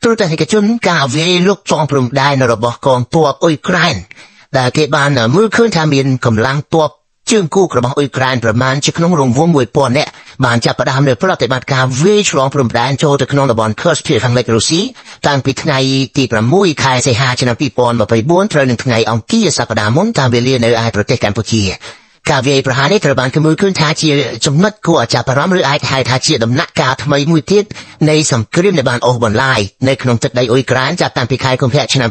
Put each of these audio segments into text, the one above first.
ព្រោះតែឯកជនការវាយលុកចំព្រំដែនរបស់កងទ័ពអ៊ុយក្រែនដែលគេបានមើលឃើញថាមានកម្លាំងទ័ពជើងគូរបស់អ៊ុយក្រែនប្រមាណជាក្នុងរង្វង់ 1000 នាក់បានចាប់ផ្ដើមនៅប្រតិបត្តិការវាយឆ្លងព្រំដែនចូលទៅក្នុងតំបន់ Kursk ភាគខាងលិចរុស្ស៊ីតាំងពីថ្ងៃទី 6 ខែសីហាឆ្នាំ 2024 ត្រូវនឹងថ្ងៃអង្គារសប្តាហ៍មុនតាមវេលានៅឯប្រទេសកម្ពុជាការវាយប្រហារនេះត្រូវបានគេមើលឃើញថាជាចំណុចគួរឲ្យចាប់អារម្មណ៍ឬអាចហៅថាជាដំណាក់កាលថ្មីមួយទៀតនៃសង្គ្រាមដែលបានអូសបន្លាយនៅក្នុងទឹកដីអ៊ុយក្រែនចាប់តាំងពីខែកុម្ភៈឆ្នាំ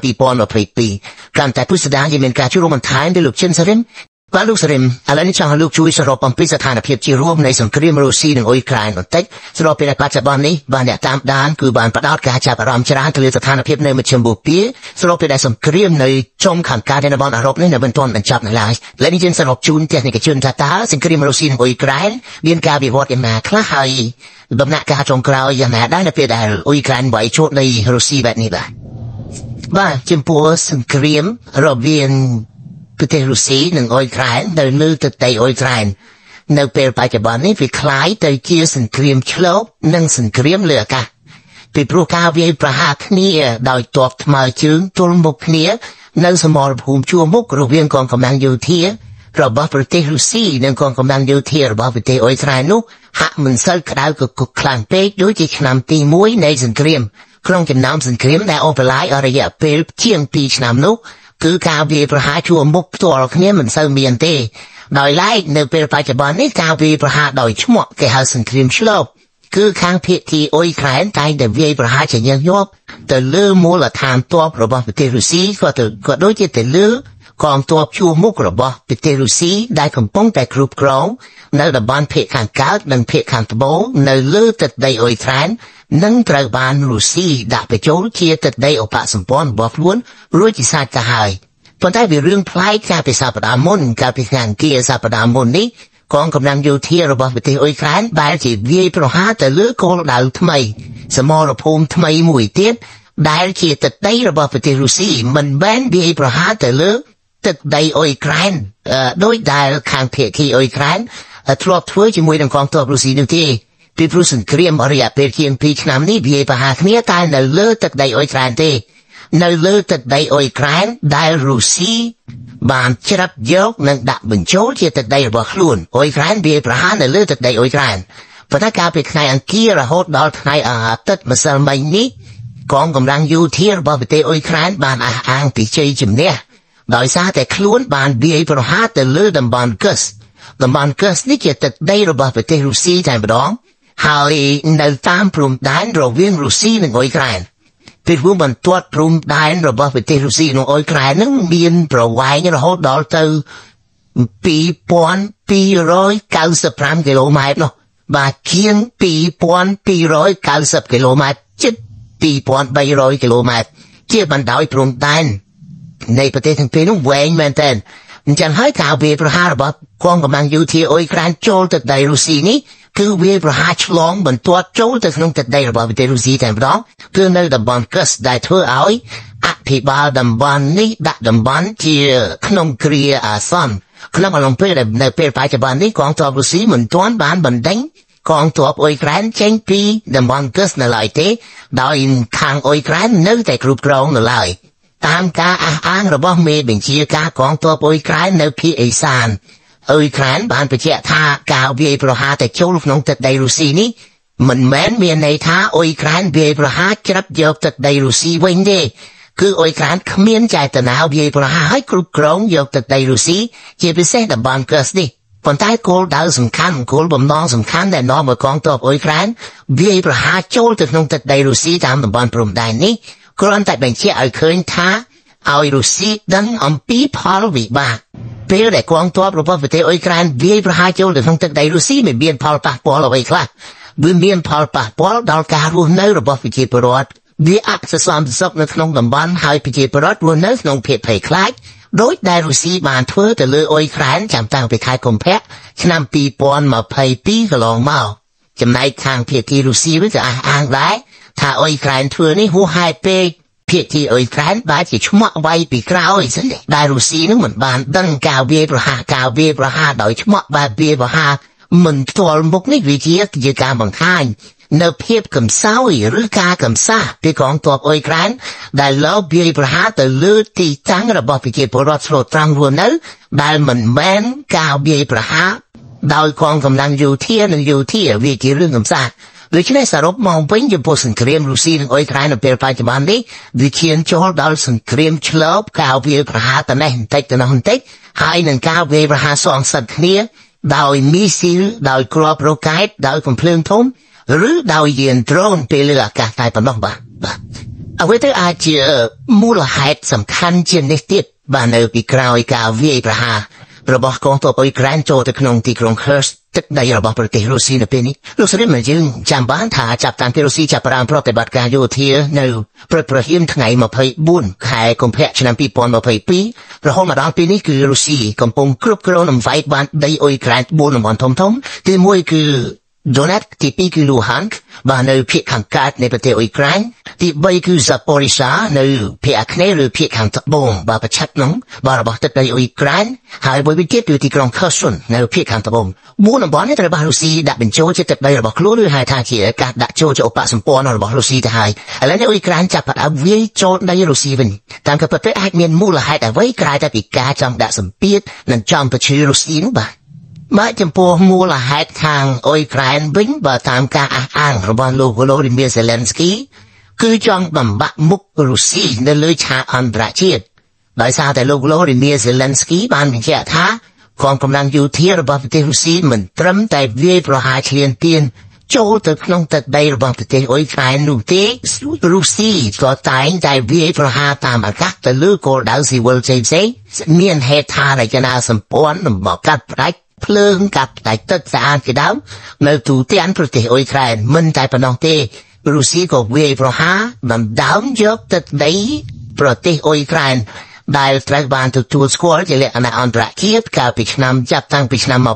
2022 កាន់តែពុស្ដាជាមានការជួបរួមបន្ថែមពីលោកចិនសារិមបាទលោកសារិមឥឡូវនេះចង់ឲ្យលោកជួយសរុបអំពីស្ថានភាពជារួមនៃសង្គ្រាមរុស្ស៊ីនិងអ៊ុយក្រែនបន្តិចស្របពេលបច្ចុប្បន្ននេះបានអ្នកតាមដានគឺបានផ្ដោតការចាប់អារម្មណ៍ច្រើនទៅលើស្ថានភាពនៅមជ្ឈមបូព៌ាស្របពេលដែលសង្គ្រាមនៅចុងខាងកើតនៃតំបន់អឺរ៉ុបនេះនៅមិនទាន់បញ្ចប់នៅឡើយឥឡូវនេះយើងសរុបជូនទស្សនិកជនថាតើសង្គ្រាមរុស្ស៊ីនិងអ៊ុយក្រែនមានការវិវត្តយ៉ាងណាខ្លះហើយដំណាក់កាលចុងក្រោយយ៉ាងណាដែរនៅពេលដែលអ៊ុយក្រែនវាយចូលនៃរុស្ស៊ីបែបនេះបាទចំពោះសង្គ្រាមរវាងប្រទេសរុស្ស៊ីនិងអ៊ុយក្រែននៅលើទឹកដីអ៊ុយក្រែននៅពេលបច្ចុប្បន្ននេះវាคล้ายទៅជាសង្គ្រាមឆ្លូបនិងសង្គ្រាមលើអាកាសពីព្រោះការវាយប្រហារគ្នាដោយទ័ពថ្មើរជើងទល់មុខគ្នានៅសមរភូមិជួរមុខរវាងកងកម្លាំងយោធារបស់ប្រទេសរុស្ស៊ីនិងកងកម្លាំងយោធារបស់ប្រទេសអ៊ុយក្រែននោះហាក់មិនសូវក្តៅកគុកខ្លាំងពេកដូចជាឆ្នាំទី1នៃសង្គ្រាមក្នុងចំណោមសង្គ្រាមដែលអូសបន្លាយអស់រយៈពេលជាង2ឆ្នាំនោះគឺការវាយប្រហារជួរមុខផ្ទាល់គ្នាមិនសូវមានទេដោយឡែកនៅពេលបច្ចុប្បន្ននេះការវាយប្រហារដោយឈ្មោះគេហៅសង្គ្រាមឆ្លូបគឺខាងភាគីអ៊ុយក្រែនតែងតែវាយប្រហារជាញឹកញាប់ទៅលើមូលដ្ឋានទ័ពរបស់ប្រទេសរុស្ស៊ីក៏ដូចជាទៅលើកងទ័ពជួរមុខរបស់ប្រទេសរុស្ស៊ីដែលកំពុងតែគ្រប់គ្រងនៅតំបន់ភាគខាងកើតនិងភាគខាងត្បូងនៅលើទឹកដីអ៊ុយក្រែននឹងត្រូវបានរុស្ស៊ីដាក់បញ្ចូលជាទឹកដីឧបសម្ព័ន្ធរបស់ខ្លួនរួចជាស្រេចទៅហើយប៉ុន្តែវារឿងប្លែកកាលពីសប្តាហ៍មុនកាលពីថ្ងៃអង្គារសប្តាហ៍មុននេះកងកម្លាំងយោធារបស់ប្រទេសអ៊ុយក្រែនបែរជាវាយប្រហារទៅលើគោលដៅថ្មីសមរភូមិថ្មីមួយទៀតដែលជាទឹកដីរបស់ប្រទេសរុស្ស៊ីមិនមែនវាយប្រហារទៅលើទឹកដីអ៊ុយក្រែនដោយដែលខាងភាគីអ៊ុយក្រែនធ្លាប់ធ្វើជាមួយនឹងកងទ័ពរុស្ស៊ីនោះទេពីព្រោះសង្គ្រាមរយៈពេលជាង2ឆ្នាំនេះវាយប្រហារគ្នាតែនៅលើទឹកដីអ៊ុយក្រែនទេនៅលើទឹកដីអ៊ុយក្រែនដែលរុស្ស៊ីបានច្រាត់យកនិងដាក់បញ្ចូលជាទឹកដីរបស់ខ្លួនអ៊ុយក្រែនវាយប្រហារនៅលើទឹកដីអ៊ុយក្រែនប៉ុន្តែកាលពីថ្ងៃអង្គាររហូតដល់ថ្ងៃអាទិត្យម្សិលមិញនេះកងកម្លាំងយោធារបស់ប្រទេសអ៊ុយក្រែនបានអះអាងពីជ័យជំនះដោយសារតែខ្លួនបានវាយប្រហារទៅលើតំបន់កឹសនេះជាទឹកដីរបស់ប្រទេសរុស្ស៊ីតែម្ដងហើយនៅតាមព្រំដែនរវាងរុស្ស៊ីនិងអ៊ុយក្រែនពីព្រោះបន្ទាត់ព្រំដែនរបស់ប្រទេសរុស្ស៊ីនិងអ៊ុយក្រែននឹងមានប្រវែងរហូតដល់ទៅ2295គីឡូម៉ែត្រនោះបាទជាង2290គីឡូម៉ែត្រជិត2300គីឡូម៉ែត្រជាបណ្ដោយព្រំដែននៃប្រទេសទាំងពីរនោះវែងមែនទែនអញ្ចឹងហើយការវាយប្រហាររបស់កងកម្លាំងយោធាអ៊ុយក្រែនចូលទឹកដីរុស្ស៊ីនេះគឺវាយប្រហារឆ្លងបន្ទាត់ចូលទៅក្នុងទឹកដីរបស់ប្រទេសរុស្ស៊ីតែម្ដងគឺនៅតំបន់កឹសដែលធ្វើឲ្យអភិបាលតំបន់នេះដាក់តំបន់ជាក្នុងគ្រាអាសន្នក្នុងអំឡុងពេលដែលនៅពេលបច្ចុប្បន្ននេះកងទ័ពរុស្ស៊ីមិនទាន់បានបណ្ដេញកងទ័ពអ៊ុយក្រែនចេញពីតំបន់កឹសនៅឡើយទេដោយខាងអ៊ុយក្រែននៅតែគ្រប់គ្រងនៅឡើយតាមការអះអាងរបស់មេបញ្ជាការកងទ័ពអ៊ុយក្រែននៅភាគឦសានអ៊ុយក្រែនបានបញ្ជាក់ថាការវាយប្រហារទៅចូលក្នុងទឹកដីរុស្ស៊ីនេះមិនមែនមានន័យថាអ៊ុយក្រែនវាយប្រហារច្រាប់យកទឹកដីរុស្ស៊ីវិញទេគឺអ៊ុយក្រែនគ្មានចេតនាវាយប្រហារឲ្យគ្រប់គ្រងយកទឹកដីរុស្ស៊ីជាពិសេសតំបន់កឹសនេះប៉ុន្តែគោលដៅសំខាន់គោលបំណងសំខាន់ដែលនាំឲ្យកងទ័ពអ៊ុយក្រែនវាយប្រហារចូលទៅក្នុងទឹកដីរុស្ស៊ីតាមតំបន់ព្រំដែននេះគ្រាន់តែបញ្ជាក់ឲ្យឃើញថាឲ្យរុស្ស៊ីដឹងអំពីផលវិបាកពេលដែលកងទ័ពរបស់ប្រទេសអ៊ុយក្រែនវាយប្រហារចូលទៅក្នុងទឹកដីរុស្ស៊ីមានផលប៉ះពាល់អ្វីខ្លះវាមានផលប៉ះពាល់ដល់ការរស់នៅរបស់ប្រជាពលរដ្ឋវាអសន្តិសុខនៅក្នុងតំបន់ហើយប្រជាពលរដ្ឋរស់នៅក្នុងភាពភ័យខ្លាចដោយដែលរុស្ស៊ីបានធ្វើទៅលើអ៊ុយក្រែនចាំតាំងពីខែកុម្ភៈឆ្នាំ2022កន្លងមកចំណែកខាងភាគីរុស្ស៊ីវិញក៏អះអាងដែរថាអ៊ុយក្រែនធ្វើនេះហួសហេតុពេកភាគីអ៊ុយក្រែនបែរជាឆ្មាក់វាយពីក្រោយសិនដែលរុស្ស៊ីនឹងមិនបានដឹងការវាយប្រហារដោយឆ្មាក់បែបវាយប្រហារមិនផ្ទាល់មុខនេះវាជាការបង្ហាញនៅភាពកំសោយឬការកំសាពីកងទ័ពអ៊ុយក្រែនដែលលោកវាយប្រហារទៅលើទីតាំងរបស់ប្រជាពលរដ្ឋស្លូតត្រង់រស់នៅដែលមិនមែនការវាយប្រហារដោយកងកម្លាំងយោធានិងយោធាវាជារឿងកំសាដូច្នេះសរុបមកវិញចំពោះសង្គ្រាមរុស្ស៊ីនិងអ៊ុយក្រែននៅពេលបច្ចុប្បន្ននេះវាឈានចូលដល់សង្គ្រាមឆ្លងការវាយប្រហារទៅនេះបន្តិចទៅនោះបន្តិចហើយនឹងការវាយប្រហារសងសឹកគ្នាដោយមីស៊ីលដោយគ្រាប់រ៉ុកែតដោយកំភ្លើងធំឬដោយយានដ្រូនពេលលើអាកាសតែប៉ុណ្ណោះបាទអ្វីទៅអាចជាមូលហេតុសំខាន់ជាងនេះទៀតបាទនៅពីក្រោយការវាយប្រហាររបស់កងទ័ពអ៊ុយក្រែនចូលទៅក្នុងទីក្រុង Kursk ទឹកដីរបស់ប្រទេសរុស្ស៊ីនៅពេលនេះលោកស្រីមកយើងចាំបានថាចាប់តាំងពីរុស្ស៊ីចាប់ផ្ដើមប្រតិបត្តិការយោធានៅព្រឹកព្រហៀមថ្ងៃ24ខែកុម្ភៈឆ្នាំ2022រហូតមកដល់ពេលនេះគឺរុស្ស៊ីកំពុងគ្រប់គ្រងអំណាចបានដីអ៊ុយក្រែន4តំបន់ធំៗទី1គឺDonetsk ទី2គឺ Luhansk បាទនៅភាគខាងកើតនៃប្រទេសអ៊ុយក្រែនទី3គឺ Zaporizhzhia នៅភាគអាគ្នេយ៍ឬភាគខាងត្បូងបាទប្រឆាត់នោះបាទរបស់ទឹកដីអ៊ុយក្រែនហើយមួយវិញទៀតគឺទីក្រុង Kherson នៅភាគខាងត្បូង4តំបន់នេះត្រូវបានរុស្ស៊ីដាក់បញ្ចូលជាទឹកដីរបស់ខ្លួនឬហៅថាជាការដាក់ចូលជាឧបសម្ព័ន្ធរបស់រុស្ស៊ីទៅហើយឥឡូវនេះអ៊ុយក្រែនចាប់ផ្ដើមវាយចូលដីរុស្ស៊ីវិញតាមការពិតអាចមានមូលហេតុអ្វីក្រៅតែពីការចង់ដាក់សម្ពាធនិងចង់បញ្ឈឺរុស្ស៊ីនោះបាទចំពោះមូលហេតុខាងអ៊ុយក្រែនវិញបើតាមការអះអាងរបស់លោក Volodymyr Zelensky គឺចង់បំបាក់មុខរុស្ស៊ីនៅលើឆាកអន្តរជាតិដោយសារតែលោក Volodymyr Zelensky បានបញ្ជាក់ថាកងកម្លាំងយោធារបស់ប្រទេសរុស្ស៊ីមិនត្រឹមតែវាយប្រហារឈ្លានពានចូលទៅក្នុងទឹកដីរបស់ប្រទេសអ៊ុយក្រែននោះទេរុស្ស៊ីក៏តែងតែវាយប្រហារតាមអាកាសទៅលើគោលដៅស៊ីវិលផ្សេងៗមានហេដ្ឋារចនាសម្ព័ន្ធមកកាត់ផ្ដាច់ភ្លើងកាត់តែទឹកស្អាតជាដើមនៅទូទាំងប្រទេសអ៊ុយក្រែនមិនតែប៉ុណ្ណោះទេរុស្ស៊ីក៏វាយប្រហារដណ្ដើមយកទឹកដីប្រទេសអ៊ុយក្រែនដែលត្រូវបានទទួលស្គាល់ជាលក្ខណៈអន្តរជាតិកាលពីឆ្នាំចាប់តាំងពីឆ្នាំ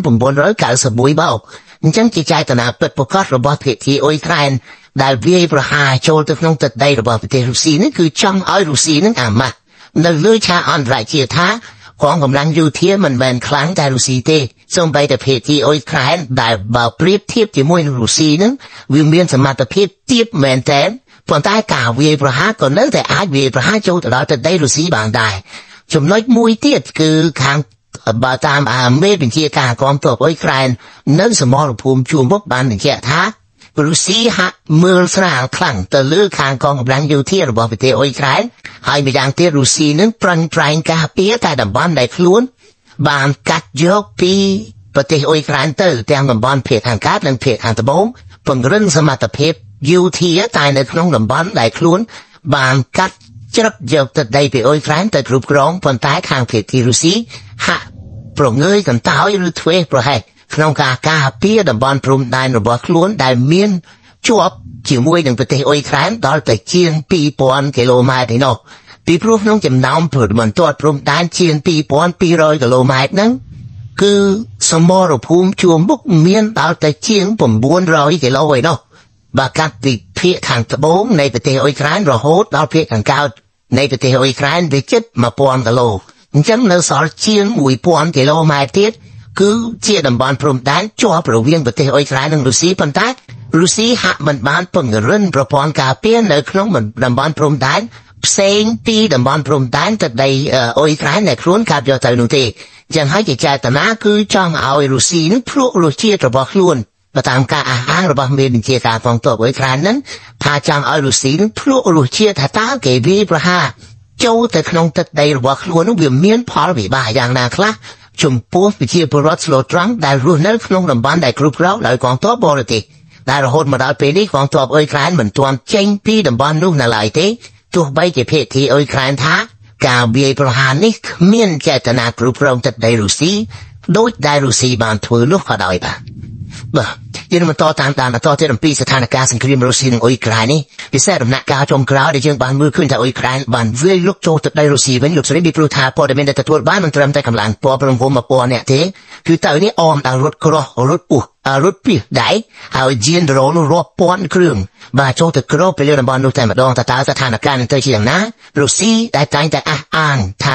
1991មកអញ្ចឹងជាចេតនាពិតប្រាកដរបស់ភាគីអ៊ុយក្រែនដែលវាយប្រហារចូលទៅក្នុងទឹកដីរបស់ប្រទេសរុស្ស៊ីនេះគឺចង់ឲ្យរុស្ស៊ីនឹងអាម៉ាស់នៅលើឆាកអន្តរជាតិថាកងកម្លាំងយោធាមិនមែនខ្លាំងតែរុស្ស៊ីទេសូម្បីតែភាគីអ៊ុយក្រែនដែលបើប្រៀបធៀបជាមួយនឹងរុស្ស៊ីនឹងវាមានសមត្ថភាពទាបមែនទែនប៉ុន្តែការវាយប្រហារក៏នៅតែអាចវាយប្រហារចូលទៅដល់ទឹកដីរុស្ស៊ីបានដែរចំណុចមួយទៀតគឺខាងបើតាមមេបញ្ជាការកងទ័ពអ៊ុយក្រែននៅសមរភូមិជួរមុខបានបញ្ជាក់ថារុស្ស៊ីហាក់មើលស្រាលខ្លាំងទៅលើខាងកងកម្លាំងយោធារបស់ប្រទេសអ៊ុយក្រែនហើយម្យ៉ាងទៀតរុស្ស៊ីនឹងប្រឹងប្រែងការពារតែតំបន់ដែលខ្លួនបានកាត់យកពីប្រទេសអ៊ុយក្រែនទៅទាំងតំបន់ភាគខាងកើតនិងភាគខាងត្បូងពង្រឹងសមត្ថភាពយោធាតែនៅក្នុងតំបន់ដែលខ្លួនបានកាត់ច្រឹបយកទឹកដីពីអ៊ុយក្រែនទៅគ្រប់គ្រងប៉ុន្តែខាងភាគីរុស្ស៊ីហាក់ប្រងើយកន្តើយឬធ្វេសប្រហែសក្នុងការការពារតំបន់ព្រំដែនរបស់ខ្លួនដែលមានជាប់ជាមួយនឹងប្រទេសអ៊ុយក្រែនដល់ទៅជាង 2000 គីឡូម៉ែត្រឯណោះពីព្រោះក្នុងចំណោមព្រំទាត់ព្រំដែនជាង 2200 គីឡូម៉ែត្រហ្នឹងគឺសមរភូមិជួរមុខមានដល់ទៅជាង 900 គីឡូឯណោះបើកាត់ពីភាគខាងត្បូងនៃប្រទេសអ៊ុយក្រែនរហូតដល់ភាគខាងកើតនៃប្រទេសអ៊ុយក្រែនវាជិត 1000 គីឡូអញ្ចឹងនៅសល់ជាង 1000 គីឡូម៉ែត្រទៀតគឺជាតំបន់ព្រំដែនជាប់រវាងប្រទេសអ៊ុយក្រែននិងរុស្ស៊ីប៉ុន្តែរុស្ស៊ីហាក់មិនបានពង្រឹងប្រព័ន្ធការពារនៅក្នុងតំបន់ព្រំដែនផ្សេងពីតំបន់ព្រំដែនទឹកដីអ៊ុយក្រែនដែលខ្លួនកាប់យកទៅនោះទេចឹងហើយជាចេតនាគឺចង់ឲ្យរុស្ស៊ីនឹងភ្លក់រសជាតិរបស់ខ្លួនបើតាមការអះអាងរបស់មេបញ្ជាការកងទ័ពអ៊ុយក្រែនហ្នឹងថាចង់ឲ្យរុស្ស៊ីនឹងភ្លក់រសជាតិថាតើគេវាយប្រហារចូលទៅក្នុងទឹកដីរបស់ខ្លួននោះវាមានផលវិបាកយ៉ាងណាខ្លះចំពោះប្រជាពលរដ្ឋស្លូតត្រង់ដែលរស់នៅក្នុងតំបន់ដែលគ្រប់គ្រងដោយកងទ័ពបរទេសដែលរហូតមកដល់ពេលនេះកងទ័ពអ៊ុយក្រែនមិនទាន់ចេញពីតំបន់នោះនៅឡើយទេទោះបីជាភាគីអ៊ុយក្រែនថាការវាយប្រហារនេះគ្មានចេតនាគ្រប់គ្រងទឹកដីរុស្ស៊ីដោយដែលរុស្ស៊ីបានធ្វើនោះក៏ដោយបាទយើងបន្តតាមដានបន្តទៀតអំពីស្ថានភាពសង្គ្រាមរុស្ស៊ីនិងអ៊ុយក្រែននេះពិសេសដំណាក់កាលចុងក្រោយដែលយើងបានមើលឃើញថាអ៊ុយក្រែនបានវាយលុកចូលទឹកដីរុស្ស៊ីវិញលោកស្រីពីព្រោះថាព័ត៌មានដែលទទួលបានមិនត្រឹមតែកម្លាំងពណ៌ប្រងវម1000នាក់ទេគឺទៅនេះអមដល់រថក្រោះរថពុះរថពីដៃហើយយានដ្រូនរាប់ពាន់គ្រឿងបាទចូលទៅគ្របពីលើតំបន់នោះតែម្ដងតើស្ថានភាពនឹងទៅជាយ៉ាងណារុស្ស៊ីដែលតែងតែអះអាងថា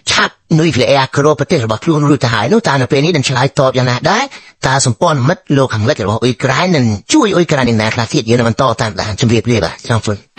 ชักนุยเสียครบประเทศบอกลุนรู้ทหารนู้ตาในปีนี้ดันฉลายตอบอย่างนั้นได้ตาสมปอนมัดโลกขังเล็กบอกอุยกรายนั่นช่วยอุยกรายในนาคลาเทียดเยอรมันต่อตามทหารจำเรียบเรียบช่างฝุ่น